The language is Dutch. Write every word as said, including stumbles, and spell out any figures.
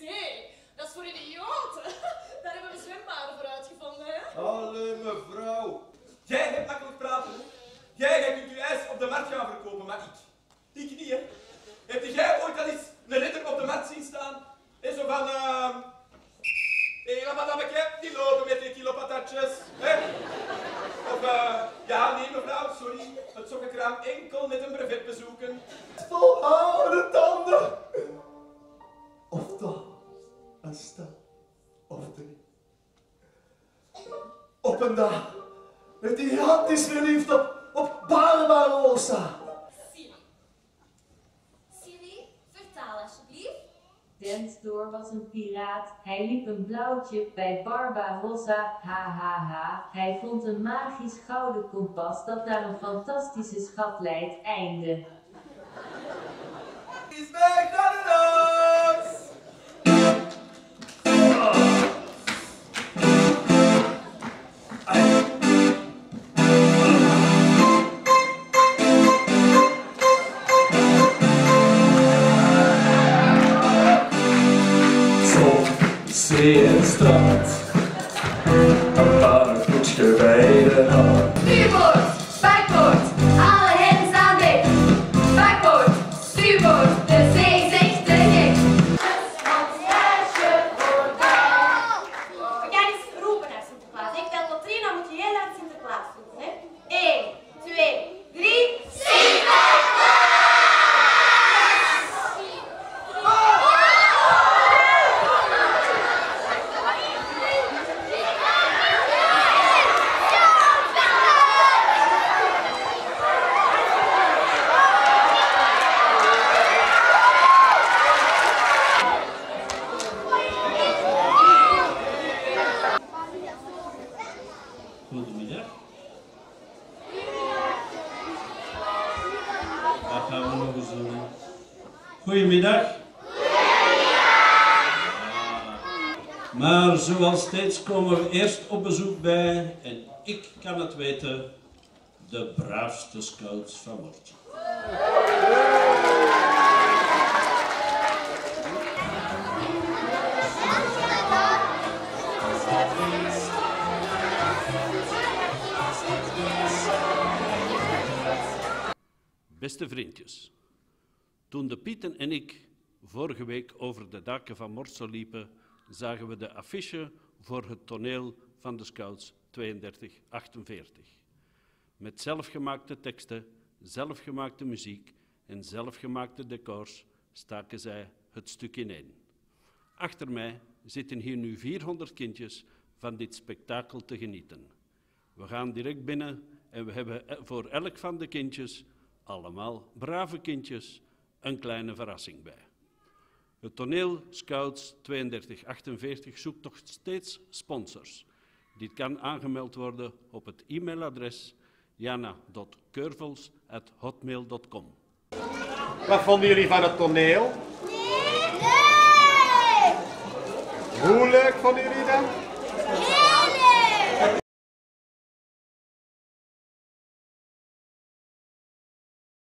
zee. Dat is voor idioten. Daar hebben we zwembaden voor uitgevonden, hè? Allee, mevrouw. Jij hebt makkelijk praten, hè? Jij, jij kunt je ijs op de markt gaan verkopen, maar ik. Ik niet, hè? Heb jij ooit al eens een ridder op de markt zien staan? En zo van, ehm... Uh... Hé, hey, madameke, die lopen met die kilo patatjes, hè? Of, eh, uh, ja, nee mevrouw, sorry. Het sokkenkraam enkel met een brevet bezoeken. Volhouden tanden. Of toch een stel of drie. Op een dag werd hij gigantisch verliefd op, op Barbarossa. Siri. Siri, vertaal alsjeblieft. Densdoor was een piraat, hij liep een blauwtje bij Barbarossa, ha ha ha. Hij vond een magisch gouden kompas dat naar een fantastische schat leidt, einde. Is weg naar de los! Zee en strand, een parapluutje bij de hand. Stuurboord, buikboord, alle hens aan dek. Buikboord, stuurboord, de zee zegt te gek. We gaan eens roepen naar Sinterklaas. Ik tel tot drie, dan moet je heel uit Sinterklaas roepen, hè. één, twee, drie, Sinterklaas! Goedemiddag. Dat gaan we nog eens doen. Goedemiddag. Maar zoals steeds komen we eerst op bezoek bij, en ik kan het weten, de braafste scouts van Mortsel. Beste vriendjes, toen de Pieten en ik vorige week over de daken van Mortsel liepen, zagen we de affiche voor het toneel van de Scouts tweeëndertig achtenveertig. Met zelfgemaakte teksten, zelfgemaakte muziek en zelfgemaakte decors staken zij het stuk ineen. Achter mij zitten hier nu vierhonderd kindjes van dit spektakel te genieten. We gaan direct binnen en we hebben voor elk van de kindjes, allemaal brave kindjes, een kleine verrassing bij. Het toneel Scouts tweeëndertig achtenveertig zoekt nog steeds sponsors. Dit kan aangemeld worden op het e-mailadres jana punt keurvels at hotmail punt com. Wat vonden jullie van het toneel? Nee! Hoe leuk vonden jullie dat? Nee!